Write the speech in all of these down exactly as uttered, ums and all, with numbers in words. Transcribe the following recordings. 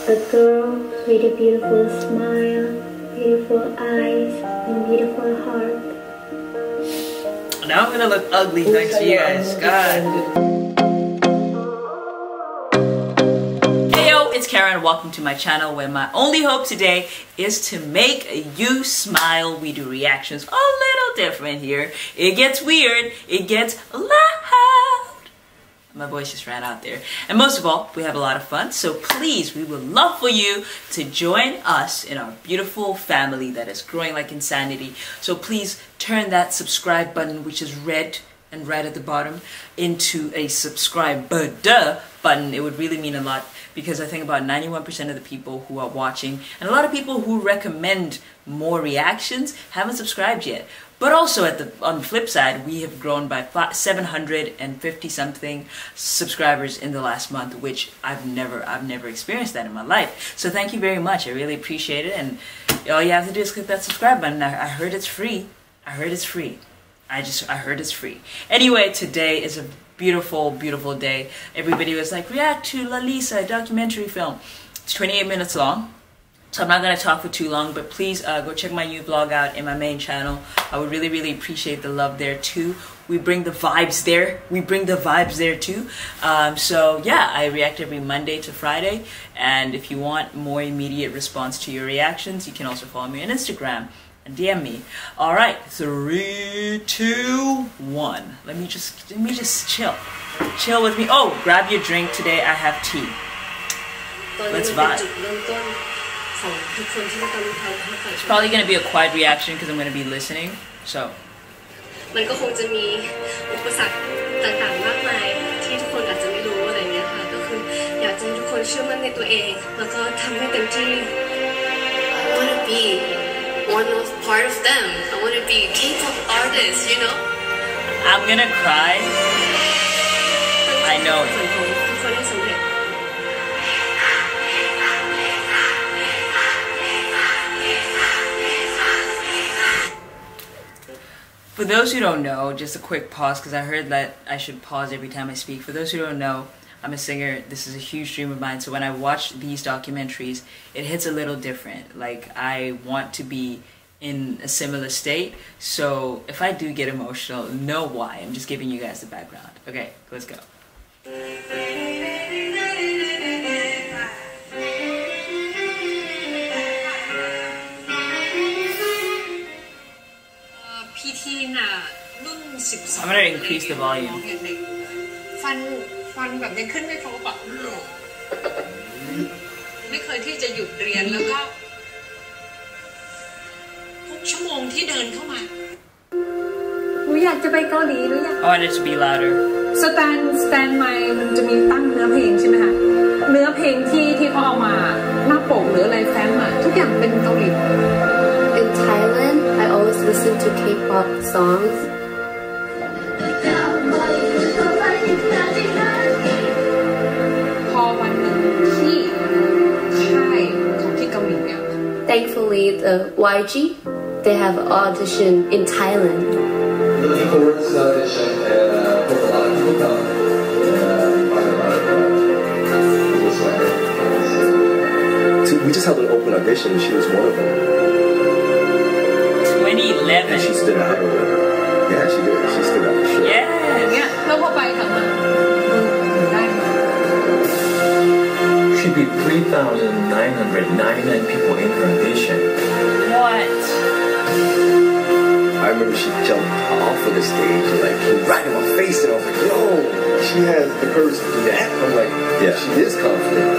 A girl with a beautiful smile, beautiful eyes, and beautiful heart. Now I'm gonna look ugly thanks to you guys. God. Hey yo, it's Karen. Welcome to my channel where my only hope today is to make you smile. We do reactions a little different here. It gets weird. It gets loud. My voice just ran out there. And most of all, we have a lot of fun. So please, we would love for you to join us in our beautiful family that is growing like insanity. So please turn that subscribe button, which is red and right at the bottom, into a subscribe button. It would really mean a lot because I think about ninety-one percent of the people who are watching and a lot of people who recommend more reactions haven't subscribed yet. But also at the on the flip side, we have grown by seven hundred fifty something subscribers in the last month, which I've never I've never experienced that in my life. So thank you very much. I really appreciate it. And all you have to do is click that subscribe button. I, I heard it's free. I heard it's free. I just I heard it's free. Anyway, today is a beautiful, beautiful day. Everybody was like, react to LALISA, a documentary film. It's twenty-eight minutes long. So I'm not going to talk for too long, but please uh, go check my new vlog out in my main channel. I would really, really appreciate the love there too. We bring the vibes there. We bring the vibes there too. Um, so yeah, I react every Monday to Friday. And if you want more immediate response to your reactions, you can also follow me on Instagram and D M me. All right, three, two, one. Let me just, let me just chill. Chill with me. Oh, grab your drink. Today I have tea. Let's vibe. It's probably going to be a quiet reaction because I'm going to be listening. So. มันก็คงจะมีอุปสรรคต่างๆมากมายที่ทุกคนอาจจะไม่รู้อะไรเงี้ยค่ะก็คืออยากจะให้ทุกคนเชื่อมั่นในตัวเองแล้วก็ทำให้เต็มที่ I want to be one of part of them. I want to be K-pop artist, you know. I'm gonna cry. I know it. For those who don't know, just a quick pause because I heard that I should pause every time I speak. For those who don't know, I'm a singer. This is a huge dream of mine. So when I watch these documentaries, it hits a little different. Like I want to be in a similar state. So if I do get emotional, know why. I'm just giving you guys the background. Okay, let's go. พี่ทีน่ะรุ่นสิบสอง I'm gonna increase the volume. ฟันฟันแบบนี้ขึ้นไม่ครบแบบไม่เคยที่จะหยุดเรียนแล้วก็ทุกชั่วโมงที่เดินเข้ามาหนูอยากจะไปเกาหลีหนูอยาก I want it to be louder. Stand Stand My มันจะมีตั้งเนื้อเพลงใช่ไหมคะเนื้อเพลงที่ที่เขาเอามาหน้าปกหรืออะไรแฟ้มอะทุกอย่างเป็นเกาหลี In Thailand, I always listen to K-pop songs. พอวันหนึ่งที่ค่ายของที่เกาหลีเนี่ย Thankfully, the Y G, they have an audition in Thailand. Looking forward to the audition and uh, hope a lot of people come and uh, find a lot of uh, cool swagger. So we just held an open audition and she was one of them. twenty eleven. And she stood out. Yeah, she did. She stood out for sure. Yes. เนี่ยแล้วพอไปทำมาได้มา Should be three thousand nine hundred ninety-nine people in her audition. What? I remember she jumped off of the stage and like came right in my face and I was like, yo, she has the courage to do that. I'm like, yeah, she is confident.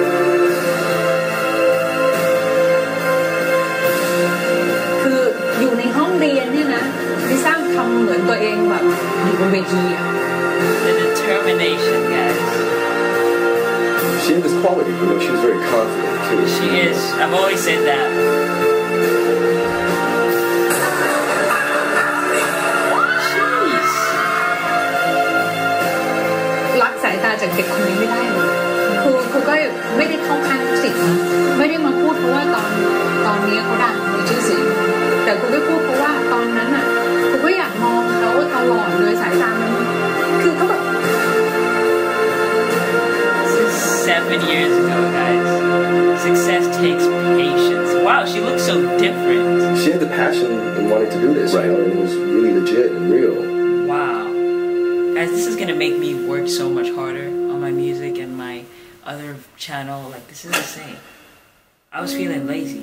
คืออยู่ในห้องเรียนเนี่ยนะลิซ่าทำเหมือนตัวเองแบบอยู่บนเวทีอะ The determination, guys. She had this quality, you know, she was very confident too. She is. I've always said that. Jeez. รักสายตาจากเด็กคนนี้ไม่ได้เลยคือคือก็ไม่ได้เข้าข้างสิทธิ์นะไม่ได้มาพูดเพราะว่าตอนตอนนี้เขาดังมีชื่อเสียงแต่คุณก็พูดเพราะว่าตอนนั้นอ่ะคุณก็อยากมองเขาตลอดเลยสายตามันคือเขาแบบ This is seven years ago, guys. and wanting to do this. Right. You know, and it was really legit and real. Wow. Guys, this is gonna make me work so much harder on my music and my other channel. Like, this is insane. I was feeling lazy.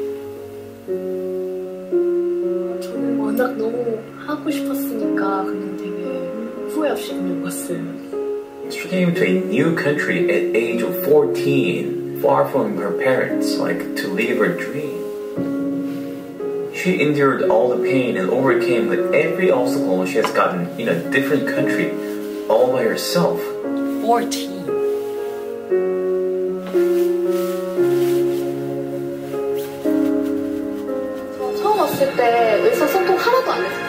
저는 워낙 너무 하고 싶었으니까 그냥 되게 후회 없이 그냥 갔어요. She came to a new country at age of fourteen, far from her parents, like to live her dream. She endured all the pain and overcame with every obstacle she has gotten in a different country, all by herself. fourteen. 저 처음 왔을 때 의사소통 하나도 안 했어요.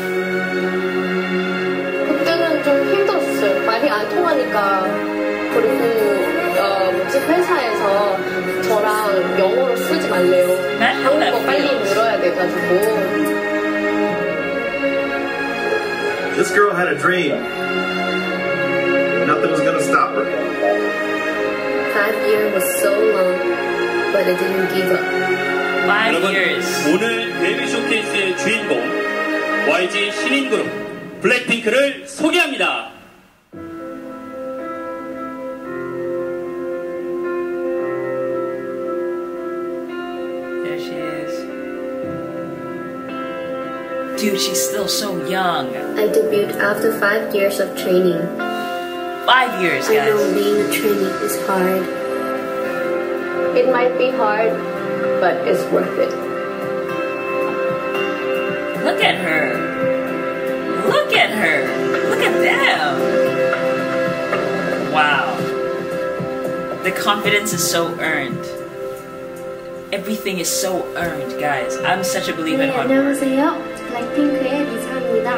그때는 좀 힘들었어요. 말이 안 통하니까. 그리고 어, 뭐지 회사에서 저랑 영어로 쓰지 말래요. 한국어 빨리 늘어야 돼가지고. This girl had a dream. Nothing was gonna stop her. Five years was so long, but I didn't give up. Five 여러분, years. 오늘 데뷔 쇼케이스의 주인공 와이지 신인 그룹 블랙핑크를 소개합니다. There she is. Dude, she's still so young. I debuted after five years of training. Five years, I know guys. being a trainee is hard. It might be hard, but it's worth it. Look at her. Look at her. Look at them. Wow. The confidence is so earned. Everything is so earned, guys. I'm such a believer in 네, hard work. 안녕하세요. 블랙핑크의 리사입니다.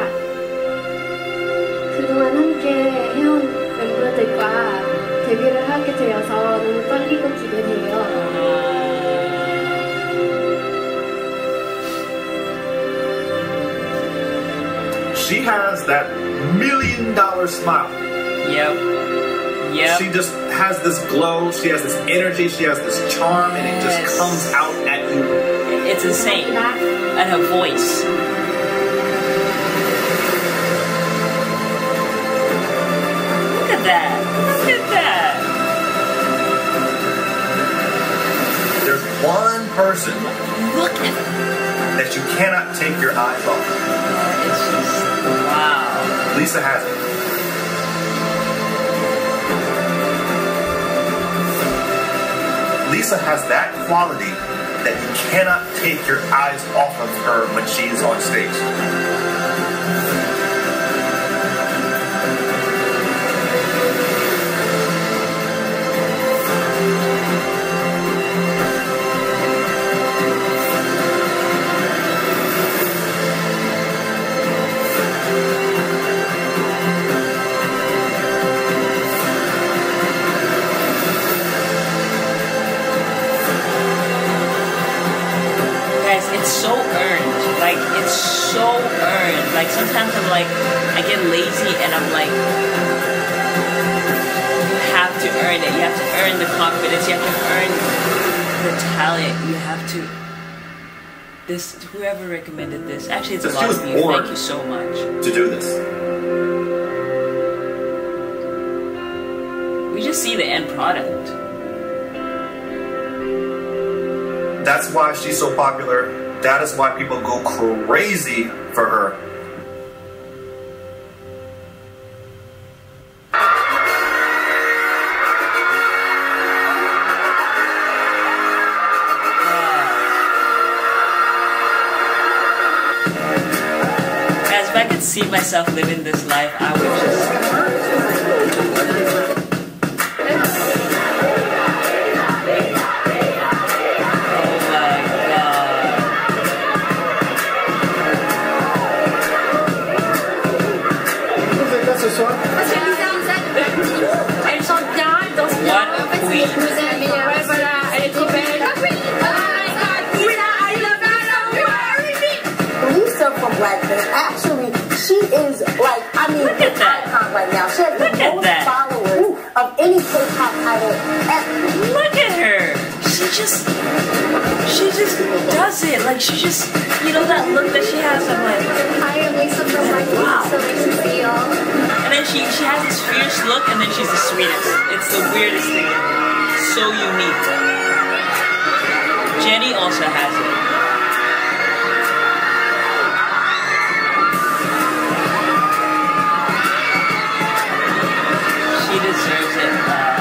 그동안 함께 해온 멤버들과 데뷔를 하게 되어서 너무 떨리고 기대돼요. She has that million dollar smile. Yep. Yep. She just has this glow, she has this energy, she has this charm, and it just Yes. comes out at you. It's insane. And her voice. Look at that. Look at that. There's one person Look at her. that you cannot take your eyes off. It's just, wow. Lisa has it. Lisa has that quality that you cannot take your eyes off of her when she's on stage. Guys, it's so earned. Like, it's so earned. Like, sometimes I'm like, I get lazy and I'm like, you have to earn it. You have to earn the confidence. You have to earn the talent. You have to. This, whoever recommended this, actually, it's a She lot was of you. born Thank you so much. to do this. We just see the end product. That's why she's so popular. That is why people go crazy for her. Guys, if I could see myself living this life, I would just. Elle chante bien, elle danse bien. What En fait, c'est queen. une cousin, mais ouais, voilà, elle est trop belle. Lisa from Blackpink, actually, she is like, I mean, Look at an that. icon right now. She has Look the at most that. followers of any K-pop idol ever. Look at her. She just, she just does that's it. Like she just, you know that look that she has. I'm like, Hi, I'm Lisa from Blackpink. Wow. So nice to see y'all. and then she she has this fierce look, and then she's the sweetest. It's the weirdest thing. So unique. Jennie also has it. She deserves it.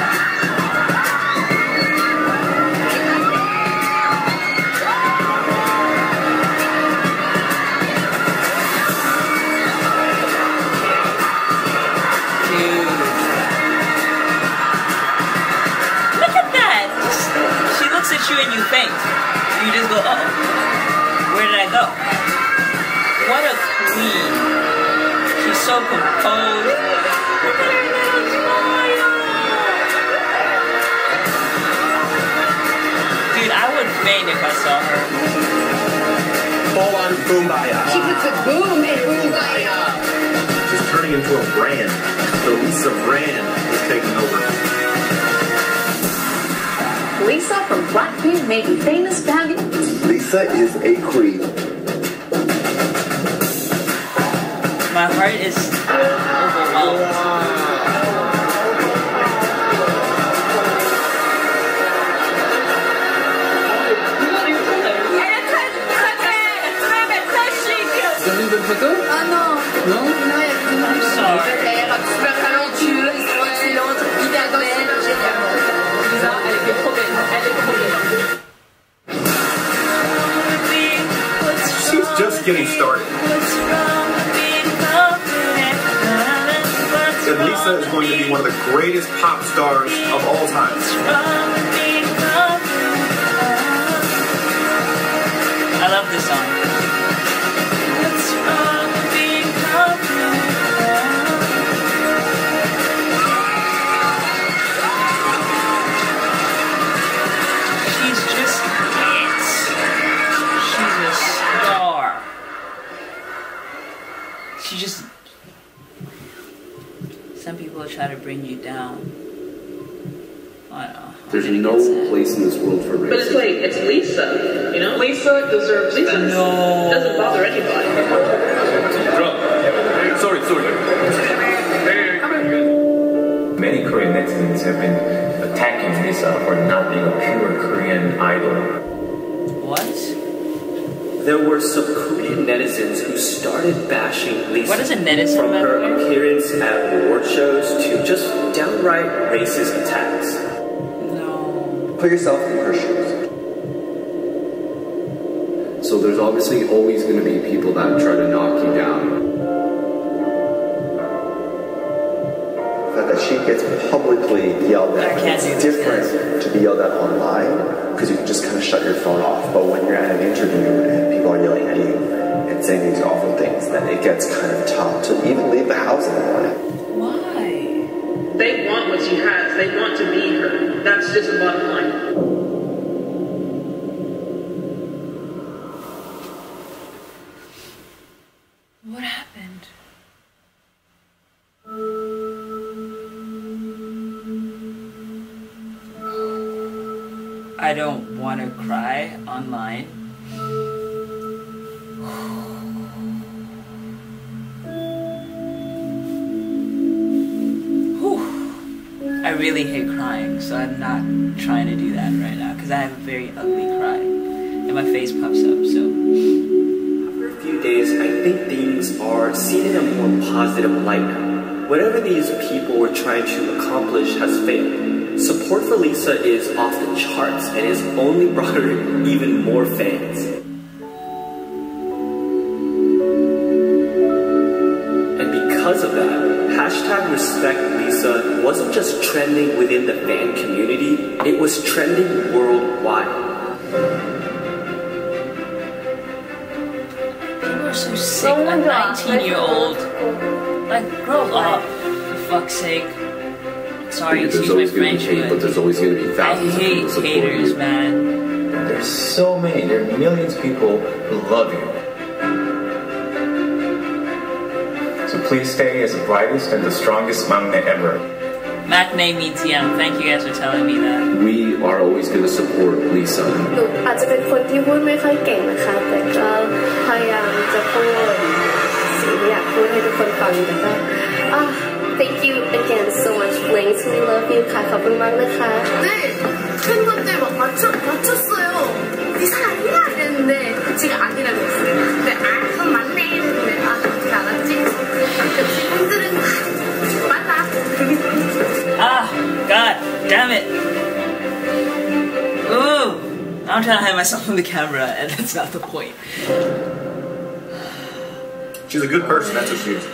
You and you faint. You just go, uh oh, where did I go? What a queen. She's so composed. Look at her little smile. Dude, I would faint if I saw her. Full on Kumbaya. She puts a boom in Kumbaya. She's turning into a brand. The Lisa brand is taking over. Lisa from Blackpink may be famous fabulous. Lisa is a queen. My heart is overwhelmed. Ah non, non, non, I'm sorry. super talentueuse, excellente, hyper belle, géniale. Lisa, elle est trop belle, elle est trop belle. She's just getting started. And Lisa is going to be one of the greatest pop stars of all time. I love this song. She's just it. She's a star. She just... Some people try to bring you down. I don't know. There's no place in this world for But it's racism. like, it's Lisa, you know? Lisa deserves Lisa best. No. Doesn't bother anybody. Sorry, sorry. Many Korean netizens have been attacking Lisa for not being a pure Korean idol. What? There were some Korean netizens who started bashing Lisa What is a netizen, from by the her way? appearance at award shows to just downright racist attacks. No. Put yourself in her shoes. So there's obviously always going to be people that try to knock you down. The fact that she gets publicly yelled I at, can't it's do this, different to be yelled at online because you can just kind of shut your phone off. But when you're at an interview and people are yelling at you and saying these awful things, then it gets kind of tough to even leave the house in the morning. Why? They want what she has. They want to be her. That's just the bottom line. What happened? I don't want to cry online. Whew. I really hate crying, so I'm not trying to do that right now because I have a very ugly cry and my face puffs up, so. After a few days, I think things are seen in a more positive light now. Whatever these people were trying to accomplish has failed. Support for Lisa is off the charts and has only brought her even more fans. And because of that, hashtag respect Lisa wasn't just trending within the fan community, it was trending worldwide. People are so sick. A nineteen year old. Like, grow up, for fuck's sake. Sorry, There's excuse my always going to French, be hate, but there's always going to be I thousands of people hate supporting haters, you. man. There's so many, there are millions of people who love you. So please stay as the brightest and the strongest magnet ever. Matinee means young. Thank you guys for telling me that. We are always going to support Lisa. หนูอาจจะเป็นคนที่พูดไม่ค่อยเก่งนะคะแต่ก็พยายามจะพูดสิ่งที่อยากพูดให้ทุกคนฟังแต่ก็อ่ะ thank you again so much Blinks we love you ค่ะขอบคุณมากนะคะ 네 팬분들 막 맞춰 맞췄어요. 리사 아니야 이랬는데 제가 아니라고 했어요. 근데 아 그럼 맞네 이랬는데 아 어떻게 알았지? 역시 팬들은 맞아. Ah, God damn it. Ooh, I'm trying to hide myself from the camera, and that's not the point. She's a good person, that's what she is.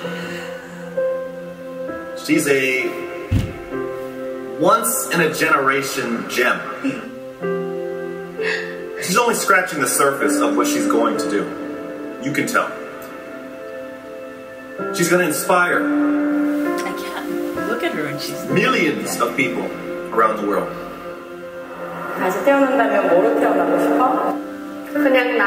She's a once in a generation gem. She's only scratching the surface of what she's going to do. You can tell. She's going to inspire I can't look at her and she's millions of people around the world. 다시 태어난다면 뭐로 태어나고 싶어? 그냥 나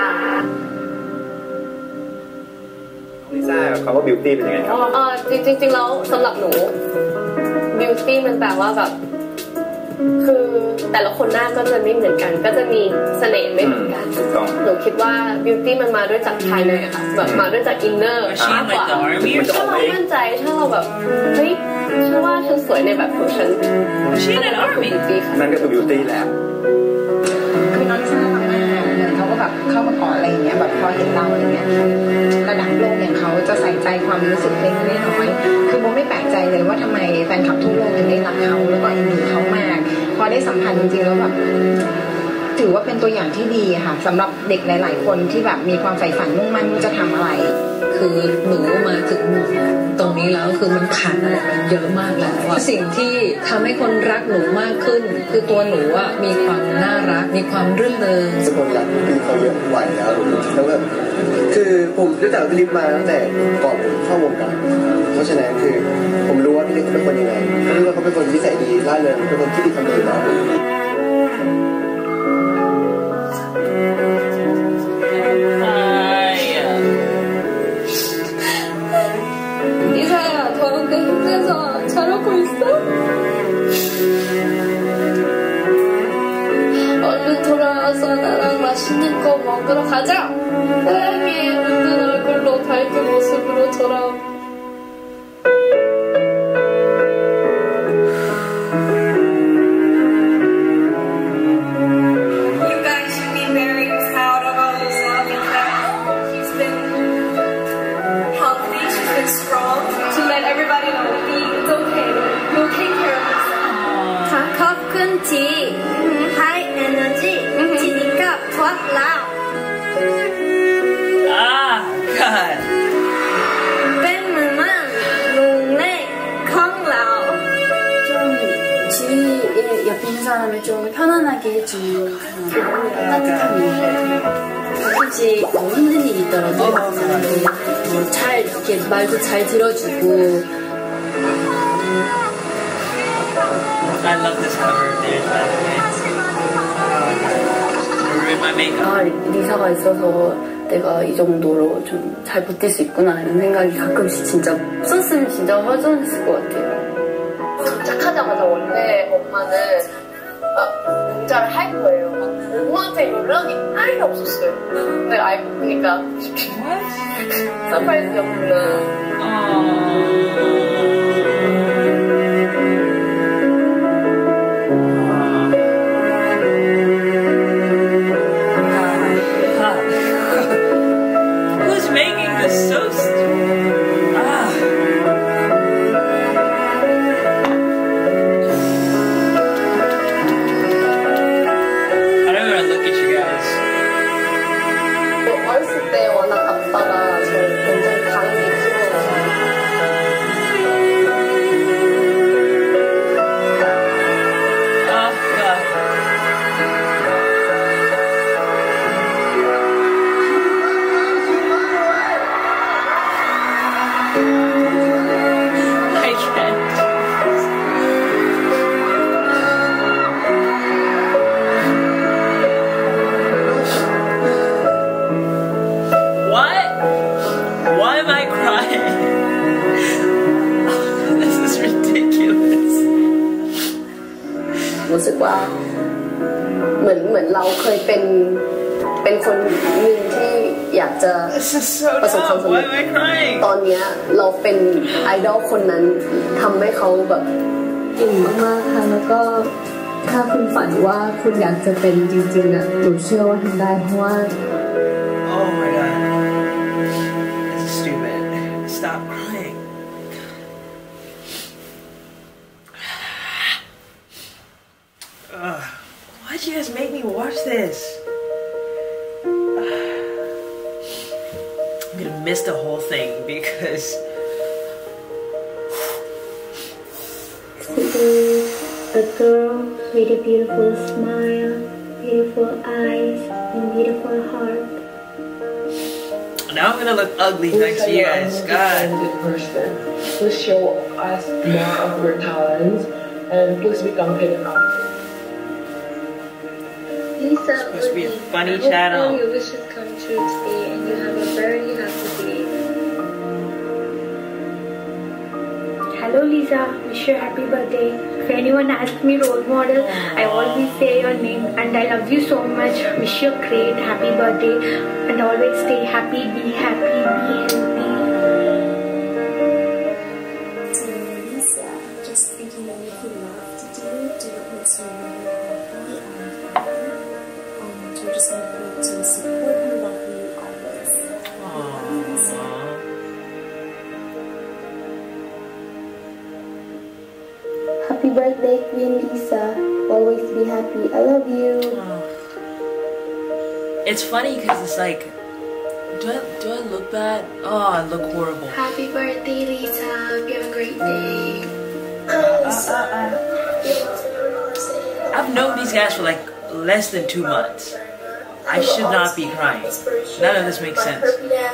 ลิซ่าเขาว่าบิวตี้เป็นยังไงครับเออจริงจริงๆแล้วสำหรับหนู beauty มันแปลว่าแบบคือแต่ละคนหน้าก็จะไม่เหมือนกันก็จะมีเสน่ห์ไม่เหมือนกันหนูคิดว่า beauty มันมาด้วยจากภายในอะค่ะแบบมาด้วยจาก inner มากกว่าถ้าเรามั่นใจถ้าเราแบบเฮ้ยฉันว่าฉันสวยในแบบของฉัน She in an army นั่นก็คือบิวตี้แล้วคือน้องลิซ่าทำหน้าเหมือนเขาก็แบบเข้ามากอดอะไรอย่างเงี้ยแบบพอเห็นเราอะไรเงี้ยระดับโลกอย่างเขาจะใส่ใจความรู้สึกเล็กน้อยคือโบไม่แปลกใจเลยว่าทำไมแฟนคลับทั่วโลกถึงได้รักเขาแล้วก็เอ็นดูเขามากพอได้สัมผัสจริงๆแล้วแบบถือว่าเป็นตัวอย่างที่ดีค่ะสำหรับเด็กหลายๆคนที่แบบมีความใฝ่ฝันมุ่งมั่นว่าจะทำอะไรคือหนูมาถึงตรงนี้แล้วคือมันขาดอะไรไปเยอะมากแล้วสิ่งที่ทำให้คนรักหนูมากขึ้นคือตัวหนูอ่ะมีความน่ารักมีความรื่นเริงสกุลรักพี่เขาเยอะไหวแล้วแล้วแบบคือผมรู้จักพี่ลิฟมาตั้งแต่ก่อนผมเข้าวงการเพราะฉะนั้นคือผมรู้ว่าพี่ลิฟเป็นคนยังไงผมรู้ว่าเขาเป็นคนนิสัยดีร่าเริงเป็นคนที่ดีทำดีอยู่แล้ว 이사야 더운데 힘내서 잘하고 있어? 얼른 돌아와서 나랑 맛있는 거 먹으러 가자. 사랑해. 웃는 얼굴로 밝은 모습으로 돌아오. You guys should be very proud of Alisa because she's been healthy, she's been strong to let everybody know it's okay. You'll take care of yourself. 커큰티 high energy 지니까 더 loud. Ah, God. 뺀음은 롱레 콩라오. 좀 주위에 옆에 있는 사람을 좀 편안하게 해주는 따뜻함이 가끔씩 뭐 힘든 일이 있더라도 뭐 잘 이렇게 말도 잘 들어주고. I love this cover. There's that. Ruin my makeup. 아, 리사가 있어서 내가 이 정도로 좀 잘 버틸 수 있구나 이런 생각이 가끔씩 진짜 없었으면 진짜 허전했을 것 같아요. 도착하자마자 원래 엄마는 막 문자를 할 거예요. 막 부모한테 연락이 아예 없었어요. 근데 알고 보니까 서프라이즈였구나. Who's making this so stupid? Ah. I don't want to look at you guys. 어렸을 때 워낙 아빠가 저를 굉장히 강하게 키워서 ว่าเหมือนเหมือนเราเคยเป็นเป็นคนหนึ่งที่อยากจะประสบความสำเร็จตอนนี้เราเป็นไอดอลคนนั้นทำให้เขาแบบเก่งมากๆค่ะแล้วก็ถ้าคุณฝันว่าคุณอยากจะเป็นจริงๆอ่ะหนูเชื่อว่าทำได้เพราะว่า Oh my god, this is stupid. Stop crying. Ugh. Why'd you guys make me watch this? I'm gonna miss the whole thing because a girl with a beautiful smile, beautiful eyes, and beautiful heart. Now I'm gonna look ugly thanks to you guys. God. Person. Please show us more of your talents and please become big enough. Lisa, it's supposed to be a funny I channel. hope all your wishes come true today and you have a very happy day. Hello Lisa, wish you a happy birthday. If anyone asks me role model, I always say your name and I love you so much. Wish you a great happy birthday and always stay happy, be happy, be healthy. Dear Lisa, just thinking of what you love to do, do what makes you really happy and happy. And we're just going to to support and love you always. Happy birthday, Queen Lisa. Always be happy. I love you. It's funny because it's like, do I do I look bad? Oh, I look horrible. Happy birthday, Lisa. Hope you have a great day. Uh, uh, uh. I've known these guys for like less than two months. I should not be crying. None of this makes sense.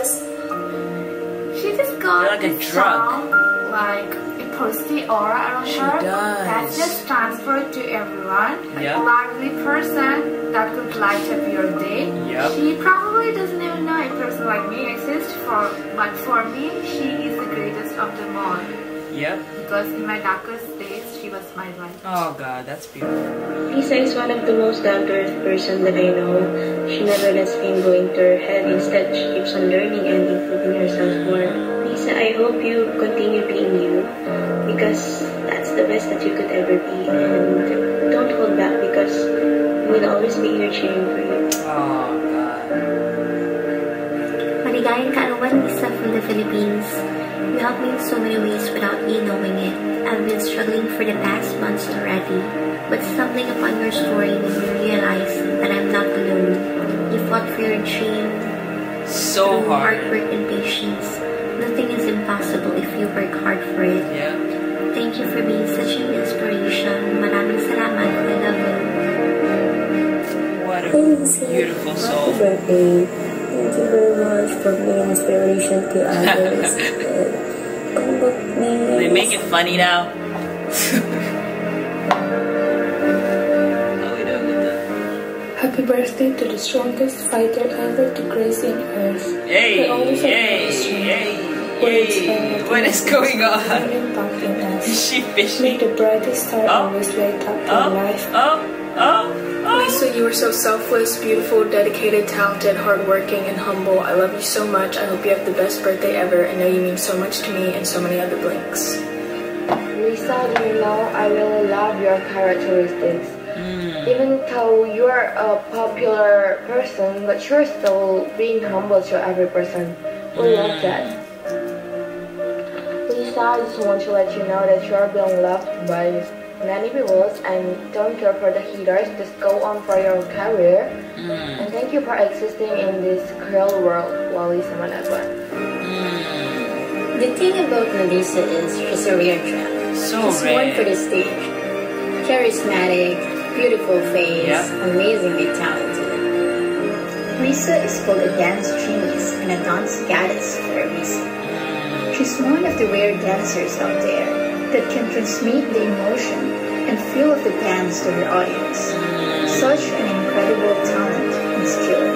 She just got You're like a drug. Song, like a positive aura around She her. does. That's just transferred to everyone. Like Yep. a lively person that could light up your day. Yep. She probably doesn't even know a person like me exists, for, but for me, she is the greatest of them all. Yep. Because in my darkest days, she was my light. Oh god, that's beautiful. Lisa is one of the most down-to-earth person that I know. She never lets fame go into her head. Instead, she keeps on learning and improving herself more. Lisa, I hope you continue being you, because that's the best that you could ever be. And don't hold back, because we'll always be here cheering for you. Oh god. Maligayang kaarawan, Lisa from the Philippines. You helped me in so many ways without me knowing it. I've been struggling for the past months already, but stumbling upon your story made me realize that I'm not alone. You fought for your dream So through hard. hard work and patience. Nothing is impossible if you work hard for it. Yeah. Thank you for being such an inspiration. Maraming salamat. I love you. What a beautiful soul. Happy birthday. Thank you very much for being inspiration to others. They make it funny now. Happy birthday to the strongest fighter ever to grace in earth. Hey, We always have hey, chemistry. hey, Words hey. are What is going on? impact in us. Is she fishing? May the brightest star always light up your Oh, life. oh, oh, oh. Lisa, you are so selfless, beautiful, dedicated, talented, hardworking, and humble. I love you so much. I hope you have the best birthday ever. I know you mean so much to me and so many other Blinks. Lisa, do you know I really love your characteristics. Mm. Even though you're a popular person, but you're still being humble to every person. We Mm. love that. Lisa, I just want to let you know that you're being loved by many people and don't care for the haters. Just go on for your career. Mm. And thank you for existing in this cruel world, Lalisa Managwan. The thing about LALISA is she's a rare gem. So she's rare. born for the stage. Charismatic, beautiful face, Yep. amazingly talented. Lisa is called a dance genius and a dance goddess for a reason. She's one of the rare dancers out there that can transmit the emotion and feel of the dance to her audience. Such an incredible talent and skill.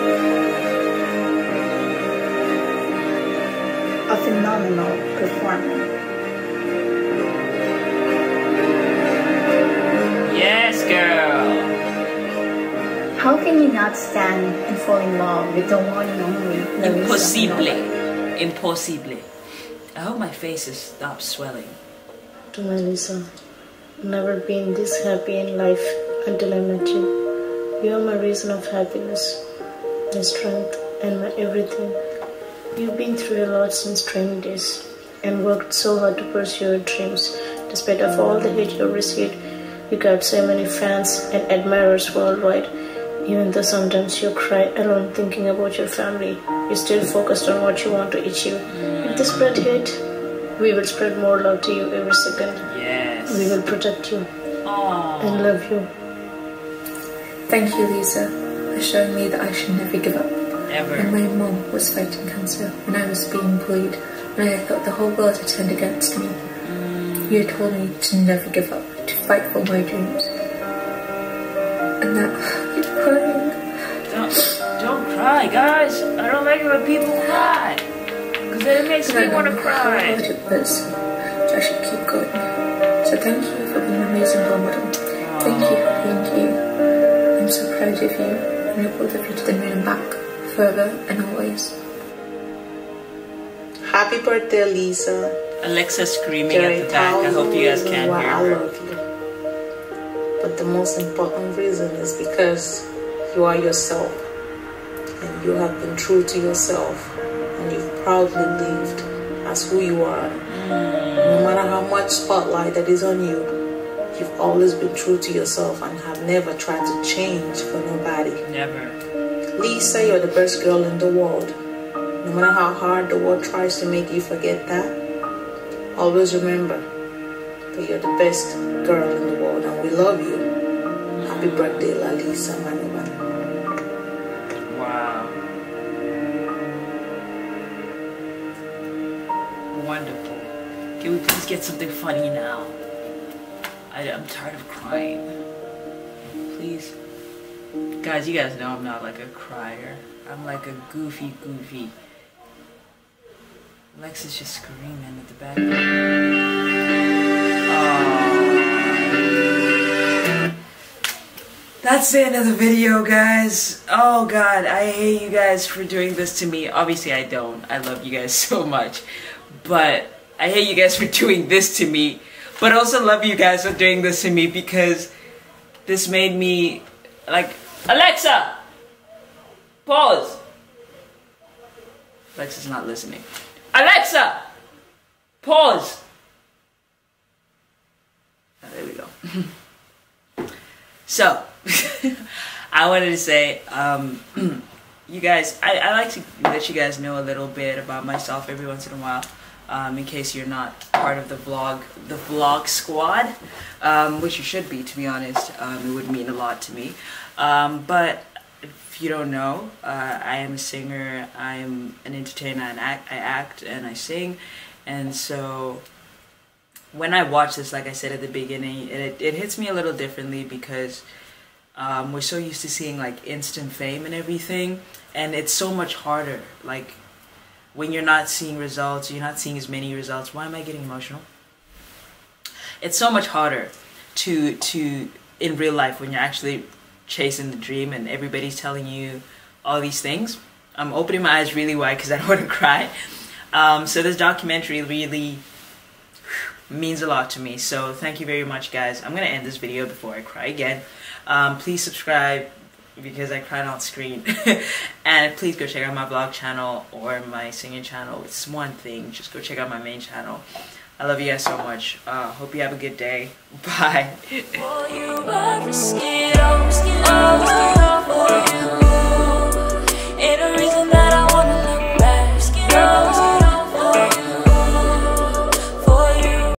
A phenomenal performer. Yes, girl. How can you not stand and fall in love with the one and only LALISA? Impossible. Impossible. I hope my face has stopped swelling. To my Lisa, I've never been this happy in life until I met you. You are my reason of happiness, my strength, and my everything. You've been through a lot since training days and worked so hard to pursue your dreams. Despite of all the hate you've received, you got so many fans and admirers worldwide. Even though sometimes you cry alone thinking about your family, you're still focused on what you want to achieve. If they spread hate, we will spread more love to you every second. Yes. We will protect you Aww. and love you. Thank you, Lisa, for showing me that I should never give up. Ever. When my mom was fighting cancer, when I was being bullied, when I thought the whole world had turned against me, mm. you told me to never give up, to fight for my dreams. And now, I'm crying. Don't, don't cry, guys. I don't like it when people cry. Because it makes me want to cry. How hard it was to actually keep going. So thank you for being an amazing role model. Aww. Thank you for being you. I'm so proud of you. And I both of you to the moon and back, forever and always. Happy birthday, Lisa. Alexa screaming at the back. I hope you guys can hear her. I love you. But the most important reason is because you are yourself. And you have been true to yourself. And you've proudly lived as who you are. No matter how much spotlight that is on you, you've always been true to yourself and have never tried to change for nobody. Never. Lisa, you're the best girl in the world. No matter how hard the world tries to make you forget that, always remember that you're the best girl in the world and we love you. Happy birthday, LALISA, Manuban. Wow. Wonderful. Can we please get something funny now? I, I'm tired of crying. Please. Guys, you guys know I'm not like a crier. I'm like a goofy, goofy. Alexa's just screaming at the back. Oh. That's the end of the video, guys. Oh God, I hate you guys for doing this to me. Obviously I don't. I love you guys so much. But I hate you guys for doing this to me. But I also love you guys for doing this to me because this made me like, Alexa! Pause! Alexa's not listening. Alexa! Pause! Oh, there we go. So, I wanted to say, um, you guys, I, I like to let you guys know a little bit about myself every once in a while. Um, in case you're not part of the vlog, the vlog squad, um, which you should be, to be honest. Um, it would mean a lot to me. Um, but if you don't know, uh, I am a singer, I'm an entertainer, and act, I act and I sing. And so when I watch this, like I said at the beginning, it, it hits me a little differently because um, we're so used to seeing like instant fame and everything. And it's so much harder. Like, when you're not seeing results, you're not seeing as many results. Why am I getting emotional? It's so much harder to, to in real life when you're actually chasing the dream and everybody's telling you all these things. I'm opening my eyes really wide because I don't want to cry. Um, so this documentary really means a lot to me. So thank you very much, guys. I'm going to end this video before I cry again. Um, please subscribe, because I cried on screen. And please go check out my vlog channel or my singing channel. It's one thing. Just go check out my main channel. I love you guys so much. Uh, hope you have a good day. Bye.